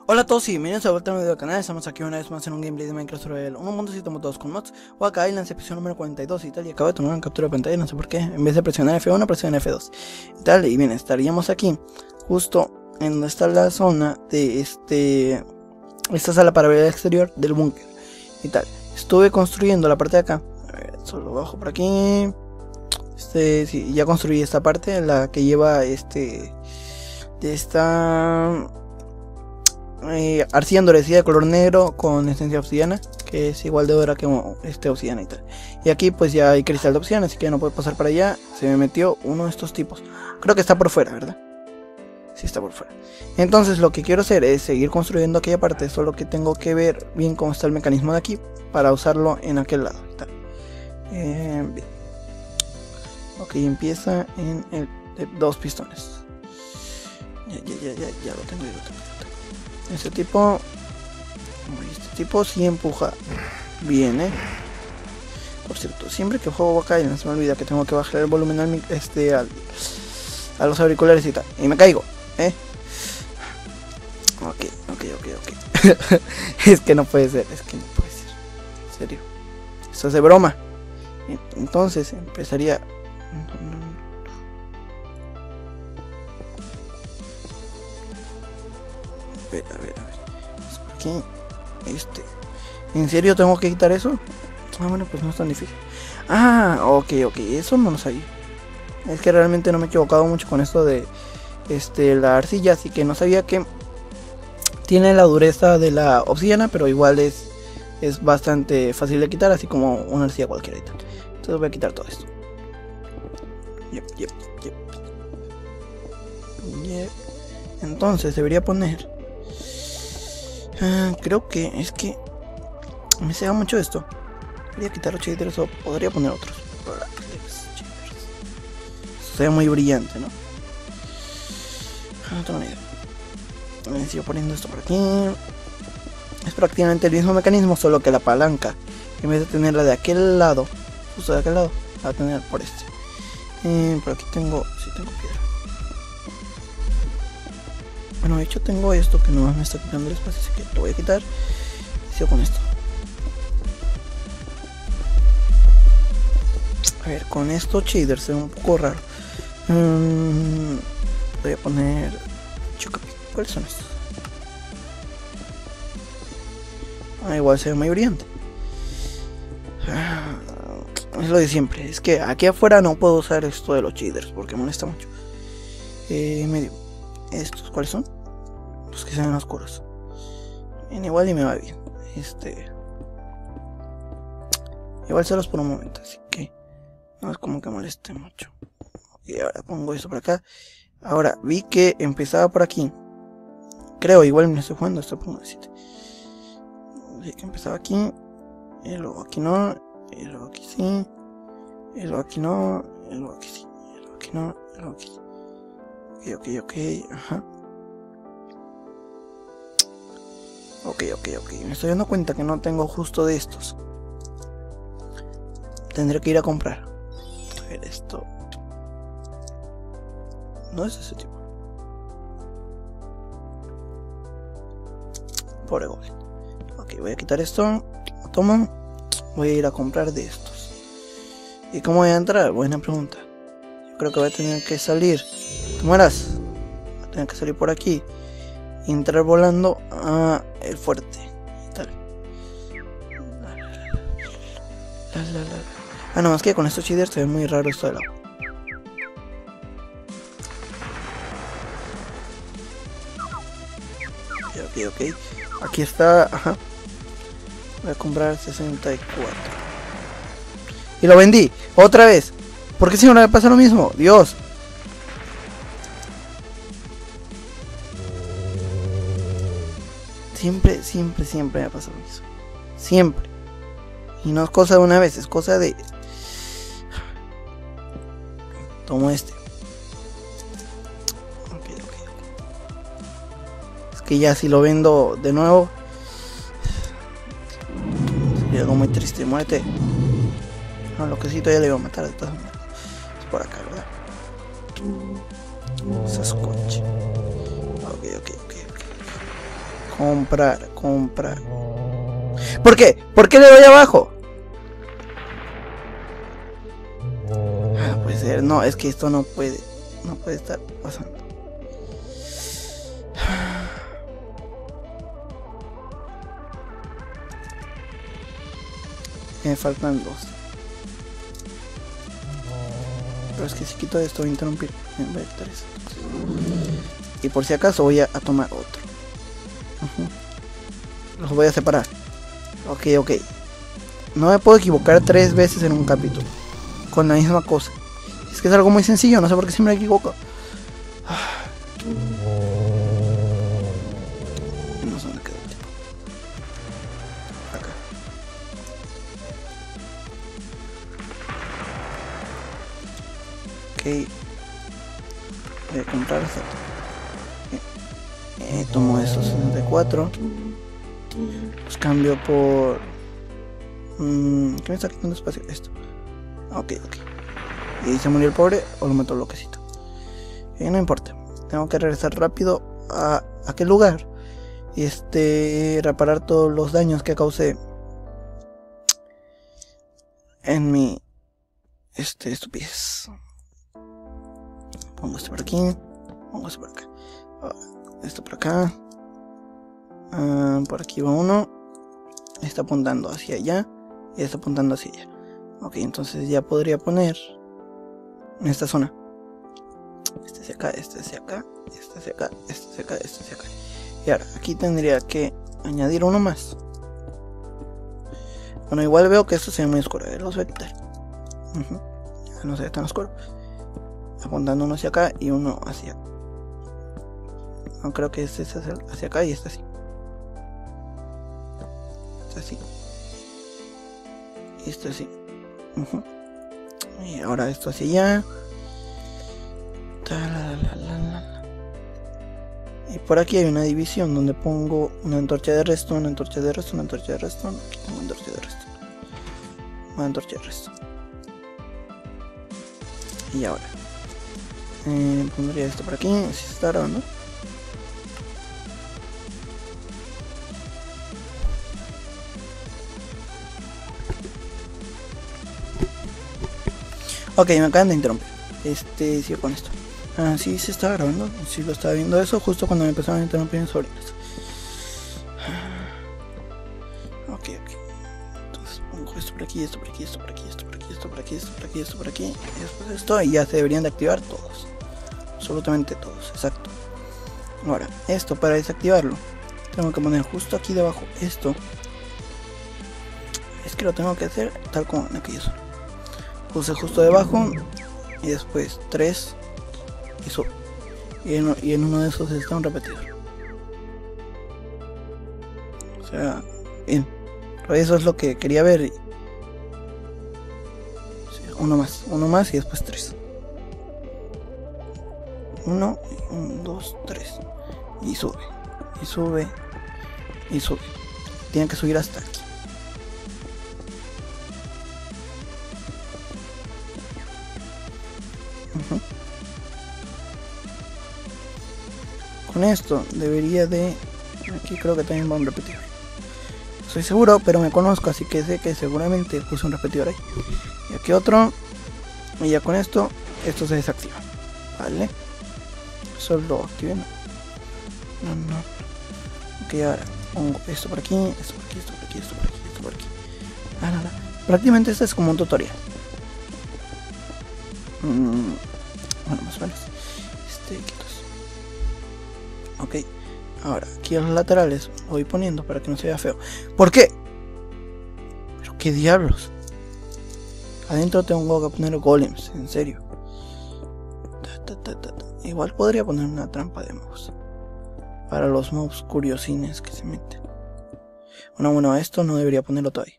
Hola a todos y bienvenidos a vuelta a un video del canal. Estamos aquí una vez más en un gameplay de Minecraft Survival 1.7.2 con mods. O acá Islands episodio número 42 y tal. Y acabo de tomar una captura de pantalla, no sé por qué. En vez de presionar F1, presioné F2 y tal. Y bien, estaríamos aquí justo en donde está la zona de esta sala para ver el exterior del búnker y tal. Estuve construyendo la parte de acá. A ver, solo bajo por aquí. Sí, ya construí esta parte, la que lleva de esta arcilla endurecida de color negro con esencia obsidiana, que es igual de dura que obsidiana y tal. Y aquí pues ya hay cristal de obsidiana, así que no puedo pasar para allá. Se me metió uno de estos tipos. Creo que está por fuera, ¿verdad? Sí, está por fuera. Entonces lo que quiero hacer es seguir construyendo aquella parte, solo que tengo que ver bien cómo está el mecanismo de aquí para usarlo en aquel lado y tal. Bien. Ok, empieza en el de 2 pistones. Ya lo tengo. Este tipo sí empuja bien, Por cierto, siempre que juego acá no se me olvida que tengo que bajar el volumen a los auriculares y tal. Y me caigo, Ok. Es que no puede ser, En serio. Esto es de broma. Entonces empezaría. A ver. Es por aquí. ¿En serio tengo que quitar eso? Ah, bueno, pues no es tan difícil. Ah, ok. Eso no lo sabía. Es que realmente no me he equivocado mucho con esto de la arcilla, así que no sabía que tiene la dureza de la obsidiana, pero igual es bastante fácil de quitar, así como una arcilla cualquiera y tal. Entonces voy a quitar todo esto. Yep. Entonces debería poner. Creo que es que me cega mucho esto. Debería quitar los shaders o podría poner otros. Esto se ve muy brillante, ¿no? No tengo ni idea. Me sigo poniendo esto por aquí. Es prácticamente el mismo mecanismo, solo que la palanca, en vez de tenerla de aquel lado, justo de aquel lado, la va a tener por este. Por aquí tengo piedra. Bueno, de hecho tengo esto que no me está quitando el espacio, así que lo voy a quitar y sigo con esto. A ver, con estos shaders se ve un poco raro. Voy a poner Chocapic. ¿Cuáles son estos? Igual se ve muy brillante. Es lo de siempre. Es que aquí afuera no puedo usar esto de los shaders porque molesta mucho. Medio. ¿Estos cuáles son? Los que se ven oscuros. Bien, igual y me va bien. Igual se los por un momento, así que no es como que moleste mucho. Y ahora pongo esto por acá. Ahora vi que empezaba por aquí. Creo, igual me estoy jugando esto por un decir. Vi que empezaba aquí. Y luego aquí no. Y luego aquí sí. Y luego aquí no. Y luego aquí sí. Y luego aquí no. Y luego aquí sí. Ok, ajá. Ok. Me estoy dando cuenta que no tengo justo de estos. Tendré que ir a comprar. A ver esto. No es ese tipo. Pobre Goblin. Ok, voy a quitar esto. Tomo. Voy a ir a comprar de estos. ¿Y cómo voy a entrar? Buena pregunta. Yo creo que voy a tener que salir. ¿Te mueras? Voy a tener que salir por aquí y entrar volando a el fuerte y tal. No, más que con estos shaders se ve muy raro esto del agua. Ok. Aquí está, ajá. Voy a comprar 64. Y lo vendí, otra vez. ¿Por qué siempre me pasa lo mismo? Dios. Siempre me pasa lo mismo. Siempre. Y no es cosa de una vez, es cosa de... Tomo Ok. Es que ya si lo vendo de nuevo sería algo muy triste. Muérete. No, lo que sí todavía le iba a matar de todas maneras. Es por acá, ¿verdad? Sasquatch. Ok. Comprar, comprar. ¿Por qué? ¿Por qué le doy abajo? Ah, puede ser. No, es que esto no puede estar pasando. Me faltan 2. Pero es que si quito esto voy a interrumpir. En vez de 3. Y por si acaso voy a tomar otro. Los voy a separar. Ok. No me puedo equivocar 3 veces en un capítulo con la misma cosa. Es que es algo muy sencillo, no sé por qué siempre me equivoco. No sé dónde quedó el tipo. Acá. Ok. Voy a comprar esto. Tomo estos 64. Los cambio por... ¿qué me está quitando espacio? Esto. Ok. ¿Y se murió el pobre o lo mató bloquecito? No importa. Tengo que regresar rápido a aquel lugar. Y reparar todos los daños que causé en mi estupidez. Pongo esto por aquí. Pongo esto por acá. Esto por acá. Por aquí va uno. Está apuntando hacia allá. Y está apuntando hacia allá. Ok, entonces ya podría poner en esta zona. Este hacia acá, este hacia acá, este hacia acá, este hacia acá, este hacia acá. Y ahora, aquí tendría que añadir uno más. Bueno, igual veo que esto se ve muy oscuro. Los voy a quitar. Ya no se ve tan oscuro. Apuntando uno hacia acá y uno hacia acá. No, creo que este es hacia acá y este así. Este así. Y este así. Y ahora esto hacia allá. Y por aquí hay una división donde pongo una antorcha de resto, una antorcha de resto, una antorcha de resto, una antorcha de resto, una antorcha de resto. Y ahora pondría esto por aquí, si se está grabando. Ok, me acaban de interrumpir. Sigo con esto. Sí, se estaba grabando. Sí, lo estaba viendo eso justo cuando me empezaron a interrumpir mis sobrinos. Ok. Entonces pongo esto por aquí, esto por aquí, esto por aquí, esto por aquí, esto por aquí, esto por aquí, esto por aquí. Y después esto, y ya se deberían de activar todos. Absolutamente todos, exacto. Ahora, esto para desactivarlo, tengo que poner justo aquí debajo esto. Es que lo tengo que hacer tal como en aquella zona. Puse justo debajo. Y después 3 y sube. Y en uno de esos está un repetidor. O sea, bien. Pero eso es lo que quería ver. Uno más y después 3. 1, 2, 3. Y sube. Y sube. Y sube. Tiene que subir hasta aquí. Con esto debería de... Aquí creo que también va un repetidor. Soy seguro, pero me conozco, así que sé que seguramente puse un repetidor ahí. Y aquí otro. Y ya con esto se desactiva. Vale. Solo activé. No. Ok, ahora pongo esto por aquí, esto por aquí, esto por aquí, esto por aquí, esto por aquí. Prácticamente este es como un tutorial. Bueno, más o menos. Quitos. Ok, ahora aquí a los laterales lo voy poniendo para que no se vea feo. ¿Por qué? Pero qué diablos. Adentro tengo que poner golems, en serio. Igual podría poner una trampa de mobs para los mobs curiosines que se meten. Bueno, esto no debería ponerlo todavía,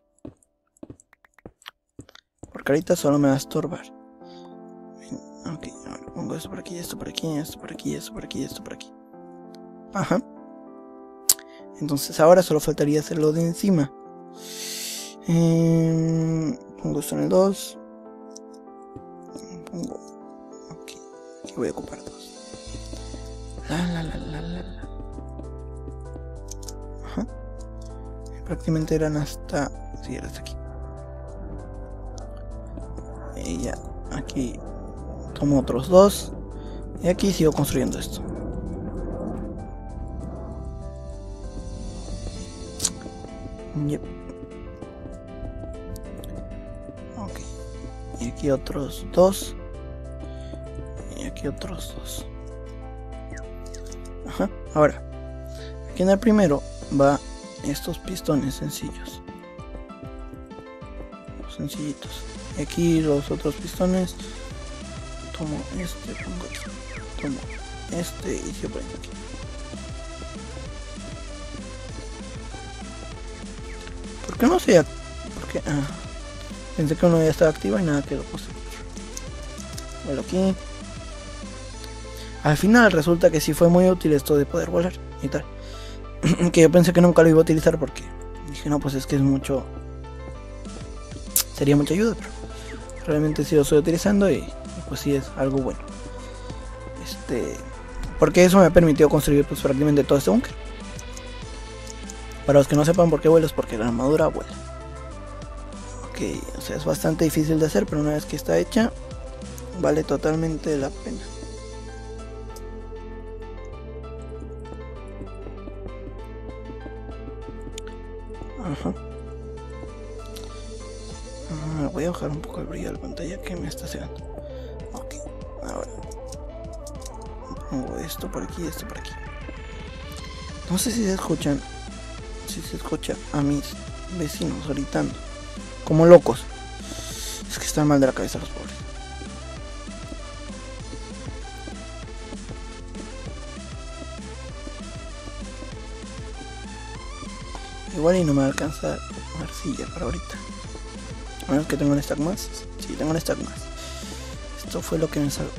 porque ahorita solo me va a estorbar. Ok, ahora pongo esto por aquí, esto por aquí, esto por aquí, esto por aquí, esto por aquí. Ajá. Entonces ahora solo faltaría hacerlo de encima. Pongo esto en el 2. Pongo... Ok, aquí voy a ocupar 2. prácticamente eran hasta... sí, era hasta aquí. Y ya, aquí tomo otros 2. Y aquí sigo construyendo esto. Yep. Ok. Y aquí otros 2. Y aquí otros 2. Ajá. Ahora, aquí en el primero va estos pistones sencillos. Sencillitos. Y aquí los otros pistones. Tomo este, pongo aquí. Tomo este y se prende aquí. ¿Por qué no se activa? Porque pensé que uno ya estaba activo y nada quedó posible. Bueno, aquí. Al final resulta que sí fue muy útil esto de poder volar y tal. Que yo pensé que nunca lo iba a utilizar porque dije, no, pues es que es mucho. Sería mucha ayuda, pero realmente sí lo estoy utilizando y pues sí es algo bueno. Porque eso me ha permitido construir pues prácticamente todo este búnker. Para los que no sepan por qué vuelo, es porque la armadura vuela. Ok, o sea, es bastante difícil de hacer, pero una vez que está hecha, vale totalmente la pena. Ajá. Voy a bajar un poco el brillo de la pantalla que me está cegando. Ok, ahora pongo esto por aquí y esto por aquí. No sé si se escuchan. Si se escucha a mis vecinos gritando como locos. Es que están mal de la cabeza los pobres. Igual y no me va a alcanzar arcilla para ahorita. A menos que tengo un stack más. Sí, tengo un stack más. Esto fue lo que me salvó.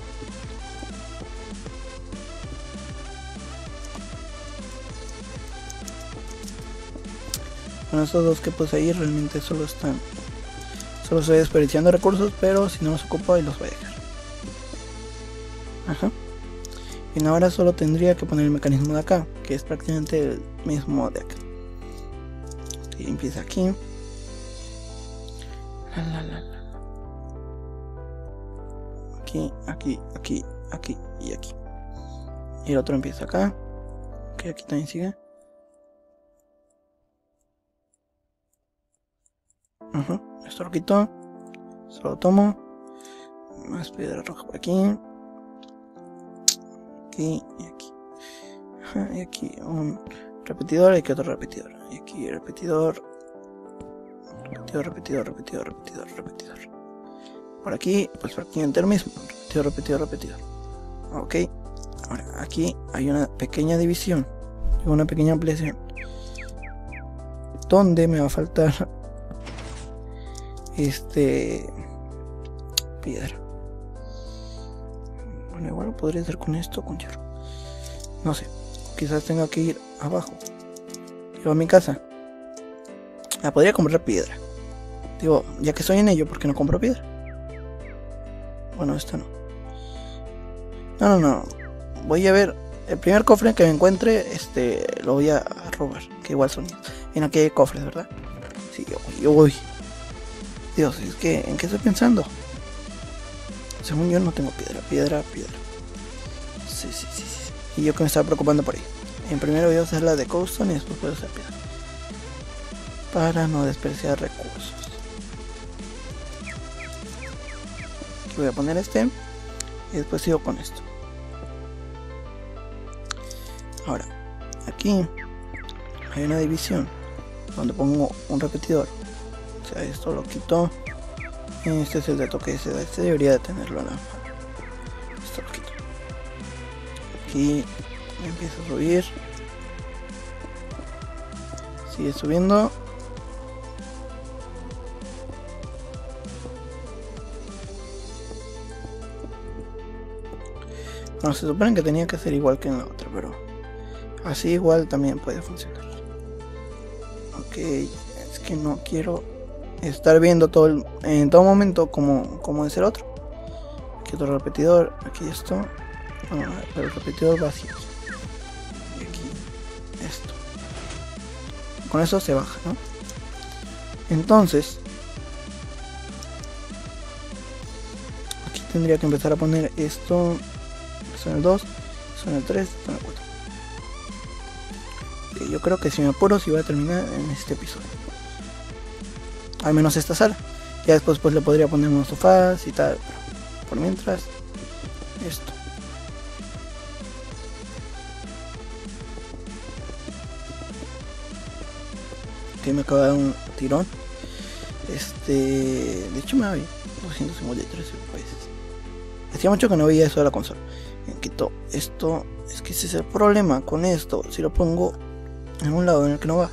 Bueno, estos 2 que puse ahí realmente solo estoy desperdiciando recursos, pero si no los ocupo ahí los voy a dejar. Ajá. Y ahora solo tendría que poner el mecanismo de acá, que es prácticamente el mismo de acá. Y empieza aquí. Aquí y aquí. Y el otro empieza acá. Que aquí también sigue. Esto lo quito. Solo lo tomo. Más piedra roja por aquí. Aquí y aquí. Y aquí un repetidor y aquí otro repetidor. Y aquí repetidor. Repetidor. Por aquí, pues prácticamente lo mismo. Repetidor. Ok. Ahora, aquí hay una pequeña división. Una pequeña ampliación. Donde me va a faltar piedra. Bueno, igual lo podría hacer con esto, con hierro. No sé. Quizás tenga que ir abajo. Yo a mi casa. Podría comprar piedra. Digo, ya que estoy en ello, ¿por qué no compro piedra? Bueno, esta no. No. Voy a ver. El primer cofre que me encuentre, lo voy a robar. Que igual son. En aquí hay cofres, ¿verdad? Sí, yo voy. Dios, es que, ¿en qué estoy pensando? Según yo no tengo piedra. Sí. Y yo que me estaba preocupando por ahí. En primero voy a usar la de cobblestone y después voy a usar piedra. Para no desperdiciar recursos. Aquí voy a poner y después sigo con esto. Ahora, aquí hay una división donde pongo un repetidor. O sea, esto lo quito. Este es el dato que se da. Este debería de tenerlo a la mano. Esto lo quito. Aquí empieza a subir. Sigue subiendo. No, se supone que tenía que ser igual que en la otra, pero así igual también puede funcionar. Ok, es que no quiero estar viendo en todo momento como es el otro. Aquí otro repetidor, aquí esto. Pero el repetidor vacío. Y aquí esto. con eso se baja, ¿no? Entonces aquí tendría que empezar a poner esto en el 2, esto en el 3, esto en el 4. Y yo creo que si me apuro sí voy a terminar en este episodio, al menos esta sala. Ya después pues le podría poner unos sofás y tal, pero por mientras esto. Que me acaba de dar un tirón. De hecho me había 253 veces. Hacía mucho que no veía eso de la consola. Me quito esto. Es que ese es el problema con esto. Si lo pongo en un lado en el que no va,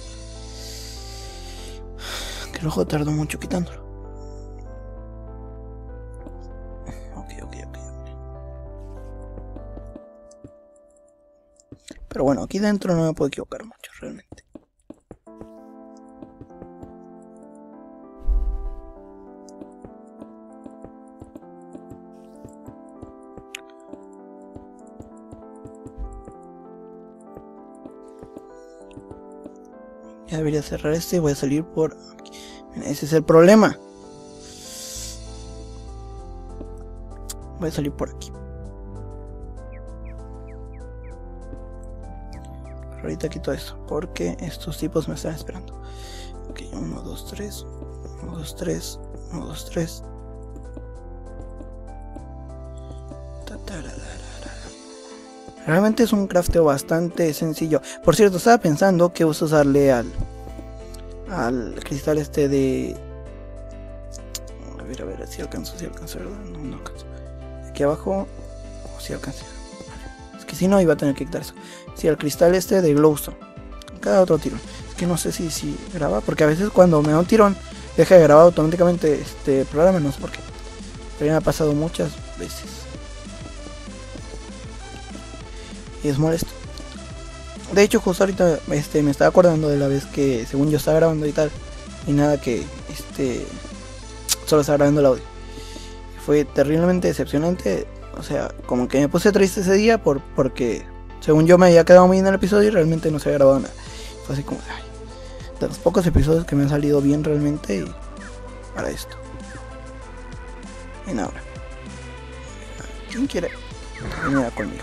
que luego tardo mucho quitándolo. Ok. Pero bueno, aquí dentro no me puedo equivocar mucho realmente. Ya debería cerrar este y voy a salir por aquí. Ese es el problema. Voy a salir por aquí. Ahorita quito eso porque estos tipos me están esperando. Ok, 1, 2, 3. 1, 2, 3. 1, 2, 3. Realmente es un crafteo bastante sencillo. Por cierto, estaba pensando que uso usarle al cristal de... A ver si alcanzo, ¿verdad? No alcanzo. Aquí abajo, si alcanzo. Es que si no iba a tener que quitar eso. Sí, al cristal de glowstone. Cada otro tirón. Es que no sé si graba, porque a veces cuando me da un tirón deja de grabar automáticamente este programa, no sé por qué. Pero ya me ha pasado muchas veces. Y es molesto. De hecho, justo ahorita me estaba acordando de la vez que según yo estaba grabando y tal, y nada, que solo estaba grabando el audio. Fue terriblemente decepcionante. O sea, como que me puse triste ese día porque según yo me había quedado muy bien el episodio y realmente no se había grabado nada. Fue así como de los pocos episodios que me han salido bien realmente, y para esto. Y nada. ¿Quién quiere venir conmigo?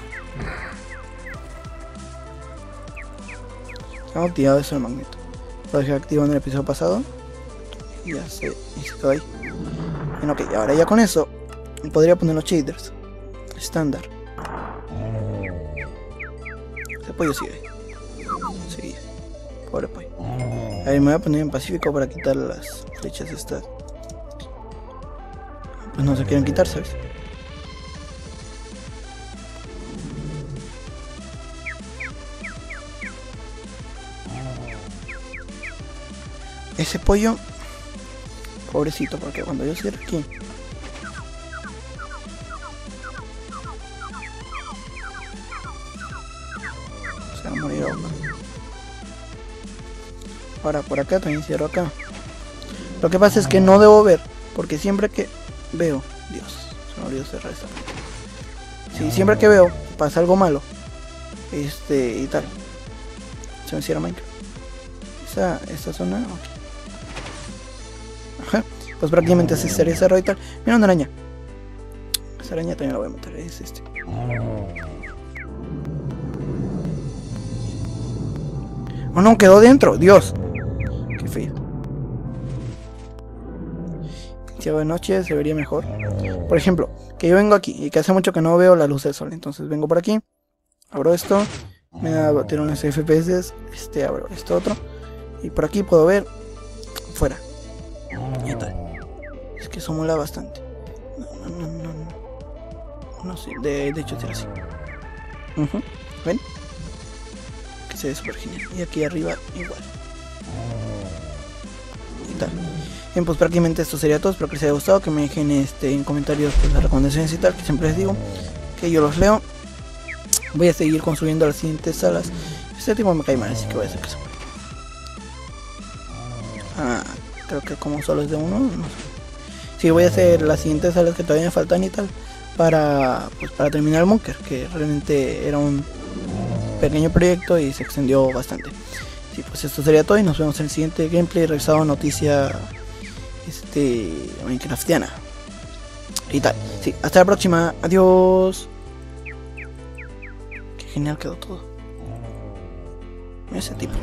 Tengo activado eso el magneto. Lo dejé activo en el episodio pasado. Y ya se quedó ahí. Bueno, ok, ahora ya con eso podría poner los shaders estándar. Ese pollo sigue ahí. Sigue. Pobre pollo. A ver, me voy a poner en pacífico para quitar las flechas estas. Pues no se quieren quitar, ¿sabes? Ese pollo, pobrecito, porque cuando yo cierre aquí se va a morir ahora. Ahora por acá también cierro acá. Lo que pasa es que no debo ver, porque siempre que veo, Dios, se me olvidó cerrar esta. Sí, siempre que veo pasa algo malo, y tal, se me cierra Minecraft. Esta zona, ok. Ajá, pues prácticamente así sería cerrado y tal. Mira una araña. Esa araña también la voy a matar. Es Oh no, quedó dentro. Dios. Qué feo. Si hago de noche se vería mejor. Por ejemplo, que yo vengo aquí y que hace mucho que no veo la luz del sol. Entonces vengo por aquí. Abro esto. Me da tirones FPS. Abro esto otro. Y por aquí puedo ver fuera. Y tal. Es que eso mola bastante. No sé. De hecho, será así. ¿Ven? Que se ve súper genial. Y aquí arriba igual. Y tal. Bien, pues prácticamente esto sería todo. Espero que les haya gustado. Que me dejen en comentarios pues, las recomendaciones y tal. Que siempre les digo que yo los leo. Voy a seguir construyendo las siguientes salas. Este tipo me cae mal, así que voy a hacer que se muera. Creo que como solo es de uno, no sé. Sí, voy a hacer las siguientes salas que todavía me faltan y tal, para terminar el bunker, que realmente era un pequeño proyecto y se extendió bastante. Sí, pues esto sería todo y nos vemos en el siguiente gameplay revisado noticia Minecraftiana y tal. Sí, hasta la próxima. Adiós. Qué genial quedó todo. Mira ese tipo.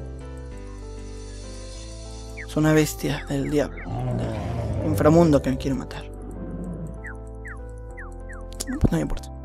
Es una bestia del diablo. Del inframundo que me quiere matar. Pues no me importa.